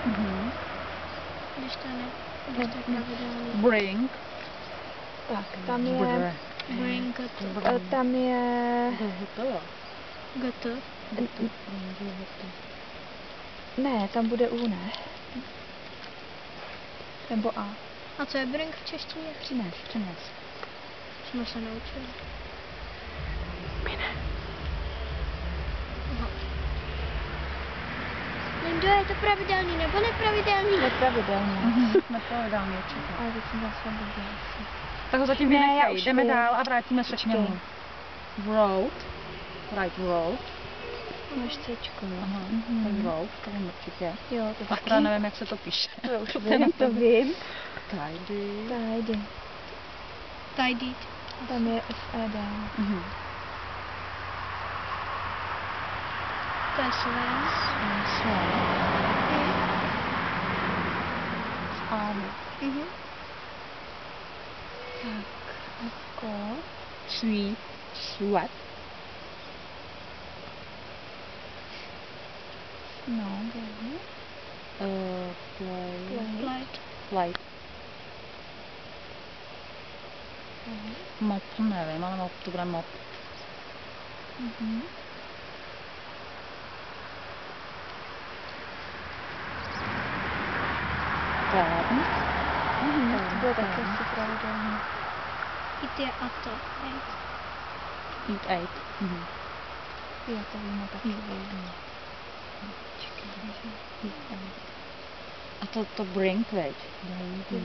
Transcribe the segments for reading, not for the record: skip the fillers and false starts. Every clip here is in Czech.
Když to je pravidelný. Bring. Tak, tam je... Bring Tam je... GT. Ne, tam bude U, ne? Nebo A. A co je bring v češtině? Přines. Jsme se naučili. Mine. Lindo, je to pravidelný nebo nepravidelný? Nepravidelně. Nepravidelný určitě. Ale teď jsem zase blbě asi. Tak ho zatím Ne, já vynechej, už jdeme vím. dál a vrátíme se k němu. Road. Right road. Máš Cčko, jo? Aha, tak road, to vím určitě. Jo, to taky. Akorát nevím, jak se to píše. To už vím, to vím. Tidy. Tidy. Tidy. Tam je SED. To je Sven. Tak, jako... Sweet. Sweat. No, dobře. Light. Light. Mop, nevím, ale mop, to bude mop. Turn. To bude taky asi pravidelný. It je a to. Eat eight. Jo, to víme taky. A to bring, veď? Bring,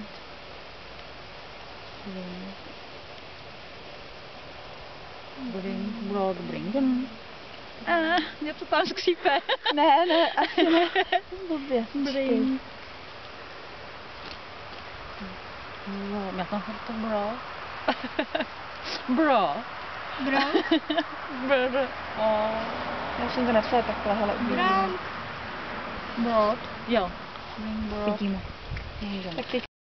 brought, bringen. Mě to tam skřípe. Ne, asi ne. Blbě. Bring. Já tam to bro. Bro. Bro. Bro. Já jsem to napsala takhle, hele, uvidíme. Brown. Brought. Jo. Bring, brought. Vidíme. Tak teď